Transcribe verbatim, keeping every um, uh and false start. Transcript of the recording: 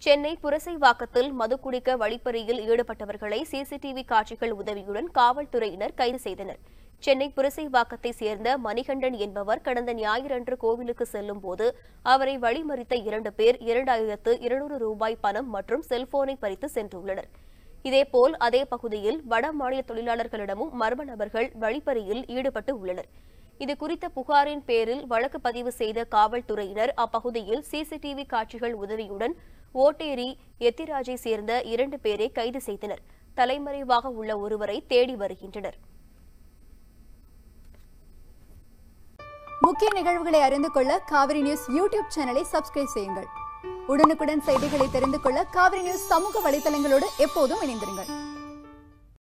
சென்னை புரசைவாக்கத்தில் மது குடிக்க வழிப்பறியில் ஈடுபட்டவர்களை சிசிடிவி காட்சிகள் உதவியுடன் காவல்துறையினர் கைது செய்தனர். சென்னை புரசைவாக்கத்தை சேர்ந்த மணிகண்டன் என்பவர் கடந்த ஞாயிறன்று கோவிலுக்கு செல்லும் போது அவரை வழிமறித்த இரண்டு பேர் இரண்டாயிரத்து இருநூறு ரூபாய் பணம் மற்றும் செல்போனை பறித்து சென்றுள்ளனர். இதேபோல் அதே பகுதியில் வட மாநில தொழிலாளர்களிடமும் மர்ம நபர்கள் வழிப்பறியில் ஈடுபட்டு உள்ளனர். இதுகுறித்த புகாரின் பேரில் வழக்கு பதிவு செய்த காவல்துறையினர் அப்பகுதியில் சிசிடிவி காட்சிகள் உதவியுடன் ஓட்டேரி எத்திராஜை சேர்ந்த இரண்டு பேரை கைது செய்தனர். தலைமறைவாக உள்ள ஒருவரை தேடி வருகின்றனர். முக்கிய நிகழ்வுகளை அறிந்து கொள்ள காவிரி நியூஸ் யூடியூப் சேனலை சப்ஸ்கிரைப் செய்யுங்கள். உடனுக்குடன் செய்திகளை தெரிந்து கொள்ள காவிரி நியூஸ் சமூக வலைதளங்களோடு எப்போதும் இணைந்திருங்கள்.